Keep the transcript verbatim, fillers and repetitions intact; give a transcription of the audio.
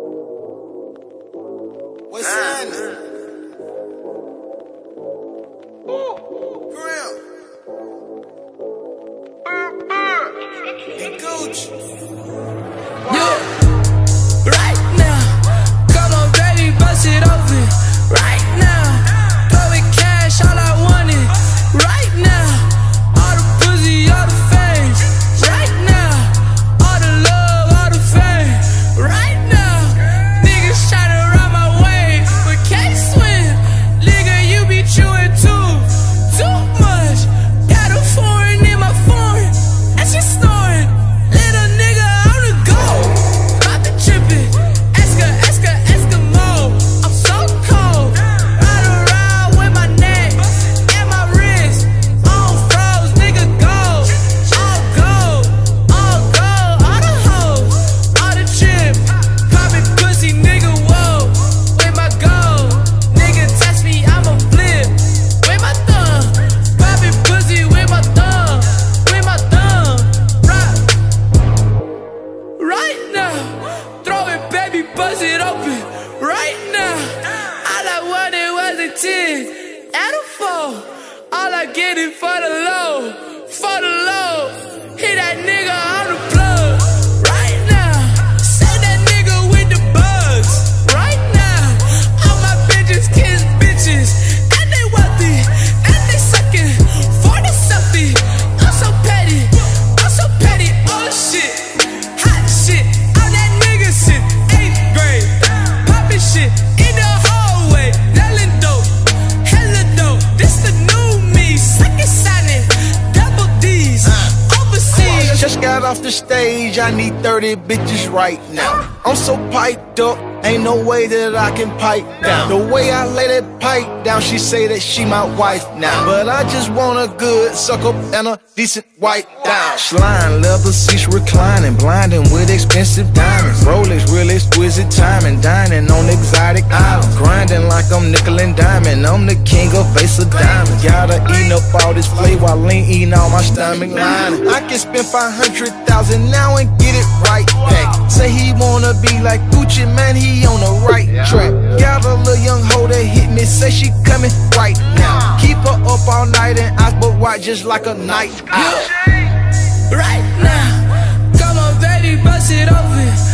What's that? Grill. And Gooch. Yeah. Right now. Come on, baby, bust it open. Right now. Throw it cash, all I want it. Right now. All the pussy, all the fame. Right now. All the love, all the fame. Right now. Niggas tryna run my way, but can't swim. Nigga, you be chewing too, too much. Got a foreign in my foreign, and she snoring. Little nigga on the go, I've been tripping. Ask her, ask her, ask her more. I'm so cold. Ride around with my neck and my wrist on froze. Nigga go, all gold, all gold, all the hoes, all the trip. Poppin' pussy, nigga, whoa. With my gold, nigga touch me, I'ma flip. With my thumb, poppin' pussy with my thumb, with my thumb. Right, right now, throw it, baby, bust it open. Right now, all I wanted was a ten and a four. All I get is for the low, for the low. Hit that nigga on the plug. Right now, send that nigga with the bugs. Right now, all my bitches kiss bitches, and they wealthy, and they sucking for the selfie. I'm so petty, I'm so petty. Oh shit, hot shit, on that nigga shit. Eighth grade, poppin' shit in the hallway, yelling dope, hella dope. This the new me, second signing, double D's, overseas. Just got off the stage, I need thirty bitches right now. I'm so piped up, ain't no way that I can pipe down. The way I lay that pipe down, she say that she my wife now. But I just want a good suck up and a decent wipe down. Slime, leather seats reclining, blinding with expensive diamonds. Rolex, real exquisite timing, dining on exotic islands. Grinding like I'm nickel and diamond, I'm the king of face of diamonds. Gotta eat up all this flavor while ain't eating all my stomach lining. I can spend five hundred thousand now and get it right back. Say he wanna be like Gucci, man, he on the right track. Got a little young hoe that hit me, say she coming right now. Keep her up all night and eyes but white just like a night owl. Right now, come on, baby, bust it open.